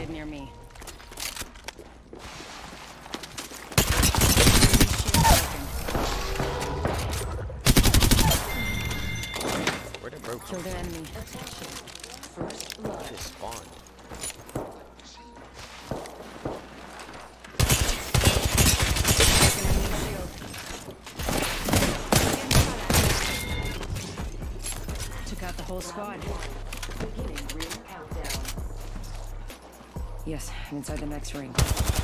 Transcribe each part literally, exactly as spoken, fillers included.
spotted near me. Where'd it broke? Killed an enemy. Attention. First blood. It just spawned. Broken enemy shield. Took out the whole squad. Beginning ring countdown. Yes, I'm inside the next ring.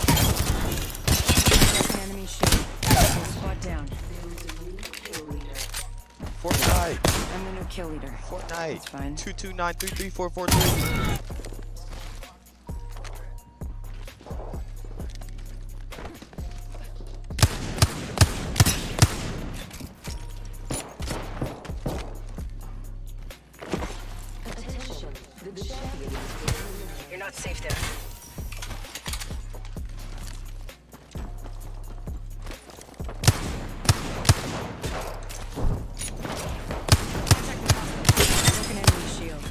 Broken enemy shield. Whole squad down. There is a new kill leader. Fortnite! I'm the new kill leader. Fortnite! That's fine. two two nine three three four four three. Attention. The champion is You're not safe there. Broken enemy shield.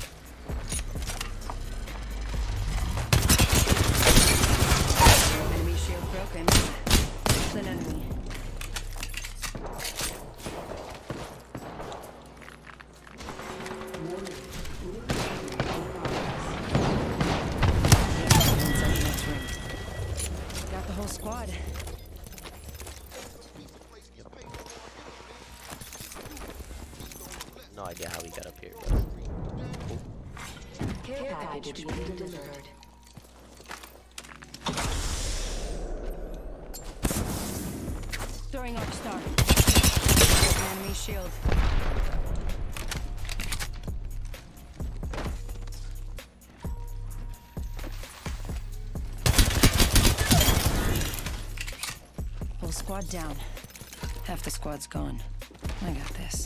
Enemy shield broken. Killed an enemy. Inside the next ring. Got the whole squad. No idea how we got up here, bro. care package being delivered. Throwing Arc Star. Broken enemy shield. Whole squad down. Half the squad's gone. I got this.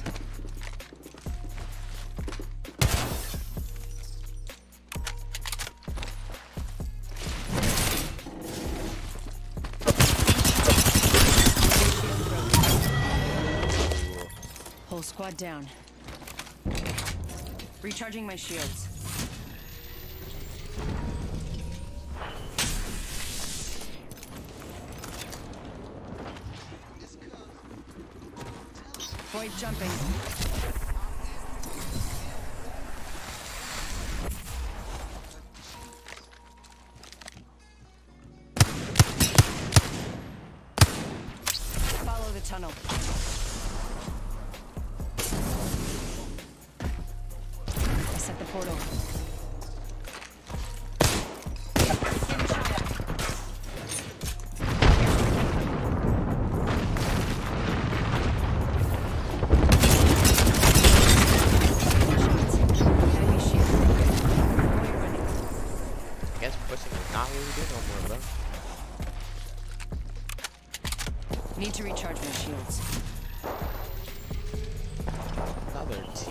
Whole squad down. Recharging my shields. Void jumping. Follow the tunnel. I set the portal. Enemy shield. Boy running. I guess pushing is not what we do no more, bro. Need to recharge my shields. Another team.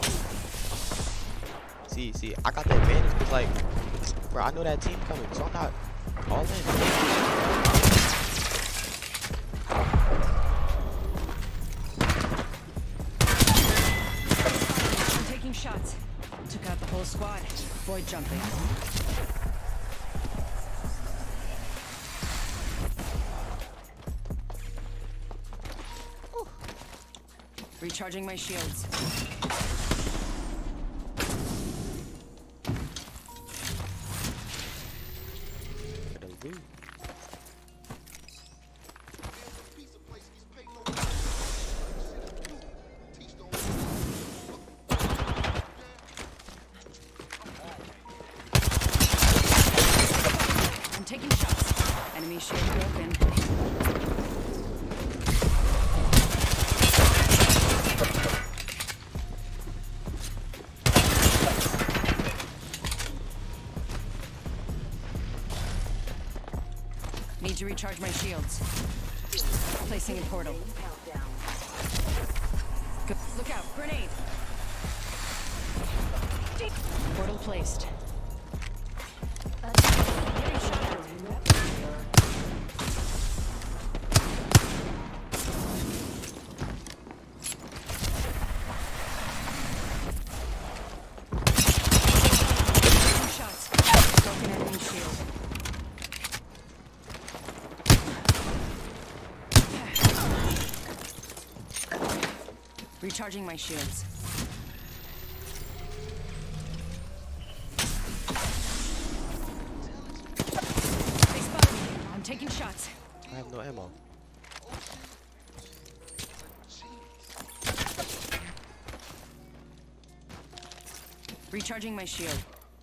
See, see, I got the advantage because, like, bro, I know that team coming, so I'm not all in. I'm taking shots. Took out the whole squad. Void jumping. Recharging my shields. For the loot. I'm taking shots. Enemy shield broken. Need to recharge my shields. Placing a portal. countdown. Go- Look out, grenade! Portal placed. Getting shot. Taking shots. Broken enemy shield. Recharging my shields. They spotted me. I'm taking shots. I have no ammo. Recharging my shield.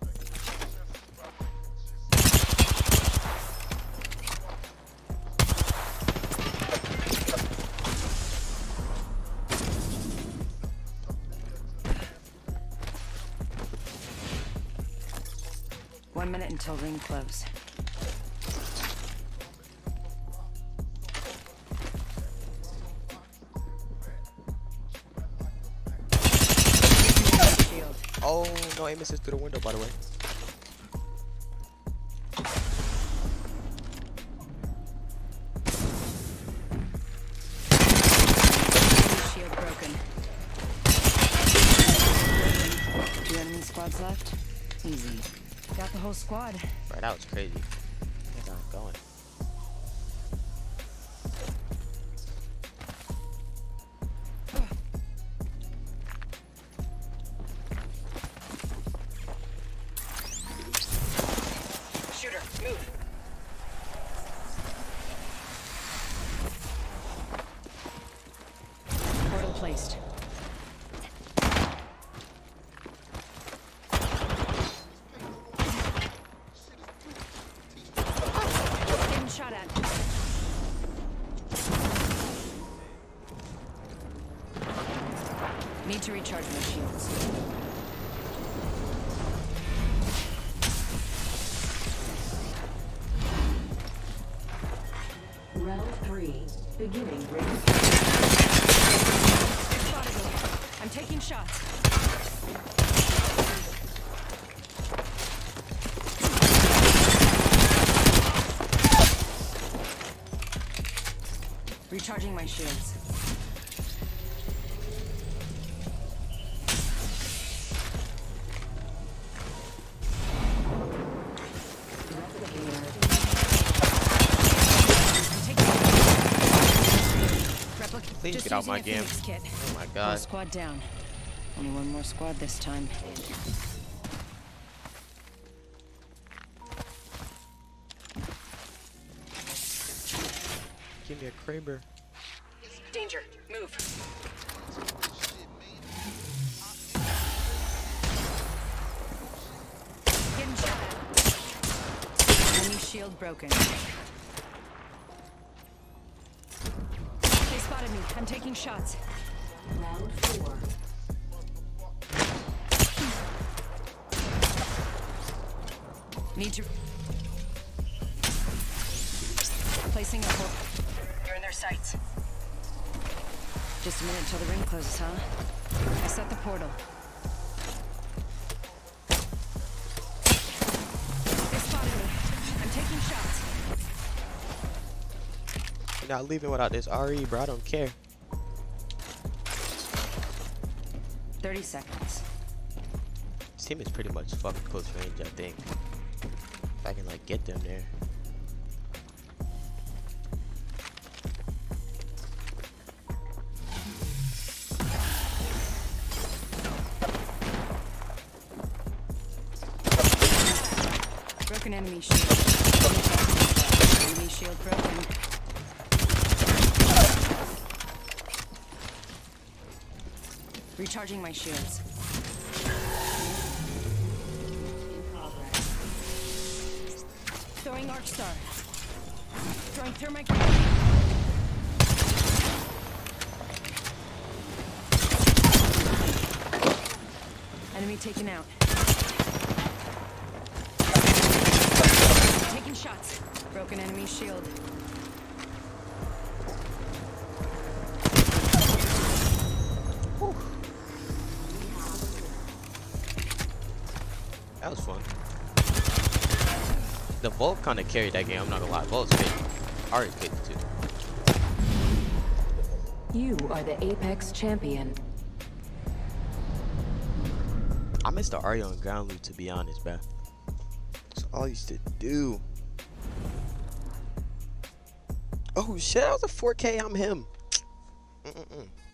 One minute until ring close. Shield. Oh, no aim assist through the window, by the way. Shield broken. Two enemy squads left. Easy. Got the whole squad. Bro, that was crazy. Where's that going? Shooter, move. Portal placed. Getting shot at. Need to recharge my shields. Round three. Beginning ring. Spotted me. I'm taking shots. Recharging my shields. I'm taking Replic- Please just get out using my a game. Phoenix kit. Oh my Whole god. squad down. Only one more squad this time. Give me a Kraber. Danger. Move. Getting shot at. Enemy shield broken. They spotted me. I'm taking shots. Round four. Need to. Placing a portal. You're in their sights. Just a minute till the ring closes, huh? I set the portal. They spotted me. I'm taking shots. You're not leaving without this R E, bro. I don't care. thirty seconds. This team is pretty much fucking close range, I think. If I can, like, get them there. Broken enemy shield. Enemy shield broken. Recharging my shields. In progress. Throwing Arc Star. Throwing Thermite Grenade. Enemy taken out. Taking shots. Broken enemy shield. That was fun. The Volt kind of carried that game, I'm not gonna lie. Volt's good. Ari's good too. You are the Apex champion. I missed the Ari on ground loot, to be honest, bruh. That's all I used to do. Oh shit, that was a four K, I'm him. Mm-mm-mm.